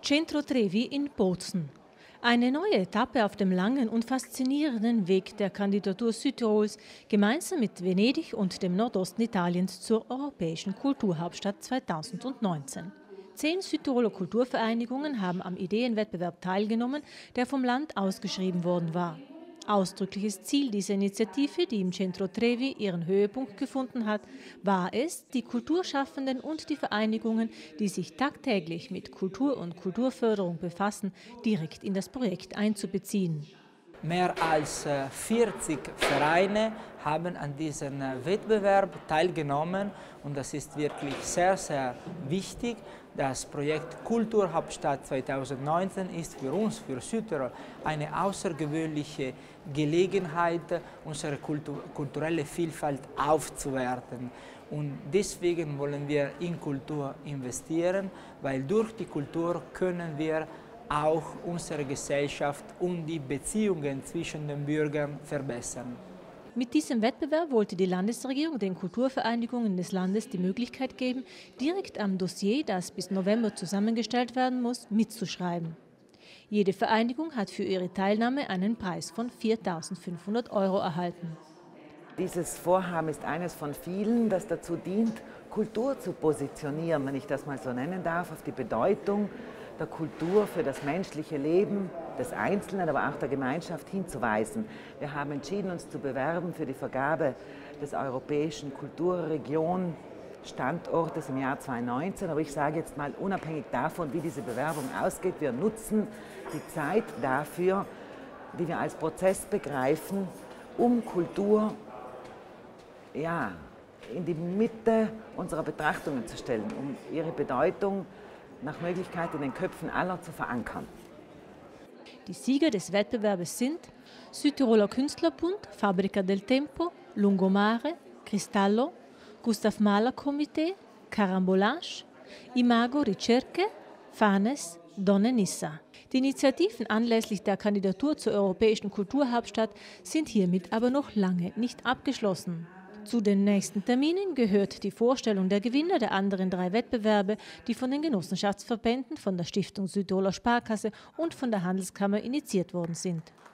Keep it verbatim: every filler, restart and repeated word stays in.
Centro Trevi in Bozen. Eine neue Etappe auf dem langen und faszinierenden Weg der Kandidatur Südtirols gemeinsam mit Venedig und dem Nordosten Italiens zur Europäischen Kulturhauptstadt zweitausendneunzehn. Zehn Südtiroler Kulturvereinigungen haben am Ideenwettbewerb teilgenommen, der vom Land ausgeschrieben worden war. Ausdrückliches Ziel dieser Initiative, die im Centro Trevi ihren Höhepunkt gefunden hat, war es, die Kulturschaffenden und die Vereinigungen, die sich tagtäglich mit Kultur und Kulturförderung befassen, direkt in das Projekt einzubeziehen. Mehr als vierzig Vereine haben an diesem Wettbewerb teilgenommen und das ist wirklich sehr, sehr wichtig. Das Projekt Kulturhauptstadt zweitausendneunzehn ist für uns, für Südtirol, eine außergewöhnliche Gelegenheit, unsere Kultur, kulturelle Vielfalt aufzuwerten. Und deswegen wollen wir in Kultur investieren, weil durch die Kultur können wir auch unsere Gesellschaft und die Beziehungen zwischen den Bürgern verbessern. Mit diesem Wettbewerb wollte die Landesregierung den Kulturvereinigungen des Landes die Möglichkeit geben, direkt am Dossier, das bis November zusammengestellt werden muss, mitzuschreiben. Jede Vereinigung hat für ihre Teilnahme einen Preis von viertausendfünfhundert Euro erhalten. Dieses Vorhaben ist eines von vielen, das dazu dient, Kultur zu positionieren, wenn ich das mal so nennen darf, auf die Bedeutung der Kultur für das menschliche Leben des Einzelnen, aber auch der Gemeinschaft hinzuweisen. Wir haben entschieden, uns zu bewerben für die Vergabe des Europäischen Kulturregion Standortes im Jahr zweitausendneunzehn. Aber ich sage jetzt mal, unabhängig davon, wie diese Bewerbung ausgeht, wir nutzen die Zeit dafür, die wir als Prozess begreifen, um Kultur ja, in die Mitte unserer Betrachtungen zu stellen, um ihre Bedeutung nach Möglichkeit in den Köpfen aller zu verankern. Die Sieger des Wettbewerbes sind Südtiroler Künstlerbund, Fabbrica del Tempo, Lungomare, Cristallo, Gustav Mahler Komitee, Carambolage, Imago Ricerche, Fanes, Donne Nissa. Die Initiativen anlässlich der Kandidatur zur Europäischen Kulturhauptstadt sind hiermit aber noch lange nicht abgeschlossen. Zu den nächsten Terminen gehört die Vorstellung der Gewinner der anderen drei Wettbewerbe, die von den Genossenschaftsverbänden, von der Stiftung Südtiroler Sparkasse und von der Handelskammer initiiert worden sind.